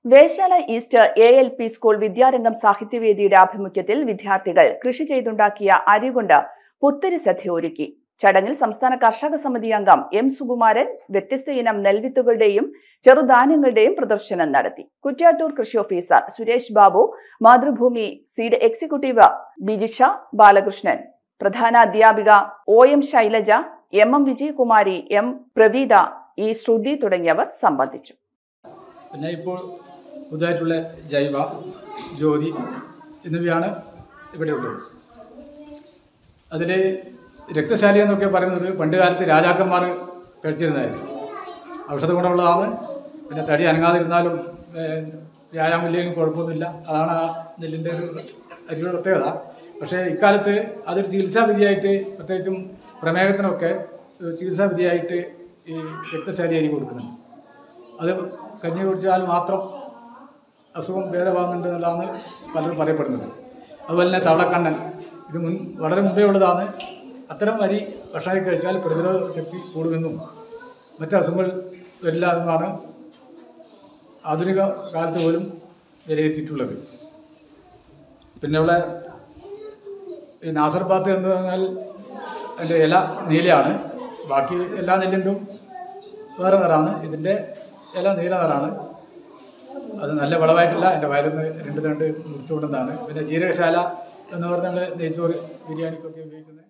Veshala east ALP school Vidyarangam സാഹിത്യവേദിയുടെ ആഭിമുഖ്യത്തിൽ വിദ്യാർത്ഥികൾ കൃഷി ചെയ്തുണ്ടാക്കിയ അരി കൊണ്ട് പുത്തരി സദ്യ ഒരുക്കി. ചടങ്ങിൽ സംസ്ഥാന കർഷക സമിതി അംഗം M. സുകുമാരൻ വ്യത്യസ്ത ഇനം നെൽവിത്തുകളുടെയും ചെറുധാന്യങ്ങളുടെയും പ്രദർശനം നടത്തി. കുറ്റ്യാട്ടൂർ കൃഷി officer Suresh Babu, Mathrubhumi seed executive Bijisha Balakrishnan, പ്രധാന അധ്യാപിക OM Shailaja, MM Vijayakumari, M. Praveetha, E. ശ്രുതി തുടങ്ങിയവർ സംബന്ധിച്ചു. പിന്നെ ഇപ്പോൾ പുതുതായിട്ടുള്ള ജൈവ, ജ്യോതി എന്നിവയാണ് ഇവിടെയുള്ളത്. അതിൽ രക്തശാലി എന്നൊക്കെ പറയുന്നത് പണ്ട് കാലത്ത് രാജാക്കന്മാർ കഴിച്ചിരുന്നതായിരുന്നു. ഔഷധ ഗുണമുള്ളതാണ്. പിന്നെ തടി അനങ്ങാതിരുന്നാലും വ്യായാമമില്ലെങ്കിലും കുഴപ്പമൊന്നുമില്ല. അതാണ് ആ നെല്ലിൻ്റെ ഒരു അരിയുടെ പ്രത്യേകത. പക്ഷേ ഇക്കാലത്ത് അതൊരു ചികിത്സാവിധിയായിട്ട്, പ്രത്യേകിച്ചും പ്രമേഹത്തിനൊക്കെ ചികിത്സാവിധിയായിട്ട് ഈ രക്തശാലി അരി കൊടുക്കുന്നുണ്ട്. അത് കഞ്ഞി കുടിച്ചാൽ മാത്രം അസുഖം ഭേദമാകുന്നുണ്ട് എന്നുള്ളതാണ് പലരും പറയപ്പെടുന്നത്. അതുപോലെ തന്നെ തവളക്കണ്ണൻ, ഇത് വളരെ മുമ്പേ ഉള്ളതാണ്. അത്തരം അരി ഭക്ഷണം കഴിച്ചാൽ പ്രതിരോധ ശക്തി കൂടുമെന്നും മറ്റ് അസുഖങ്ങൾ വരില്ല എന്നുമാണ് ആധുനിക കാലത്ത് പോലും വിലയിരുത്തിയിട്ടുള്ളത്. പിന്നെയുള്ള ഈ നാസർബാത്ത് എന്ന് പറഞ്ഞാൽ അതിൻ്റെ ഇല നീലയാണ്. ബാക്കി എല്ലാ നെല്ലിൻ്റെയും വേറെ നിറാണ്. ഇതിൻ്റെ ഇല നീല നിറാണ്. അത് നല്ല വിളവായിട്ടില്ല. എൻ്റെ വയലിൽ നിന്ന് രണ്ട് മുറിച്ചുകൊണ്ടെന്നാണ്. പിന്നെ ജീരകശാല എന്ന് പറഞ്ഞാൽ നെയ്ച്ചോറ് ബിരിയാണിക്കൊക്കെ ഉപയോഗിക്കുന്നത്.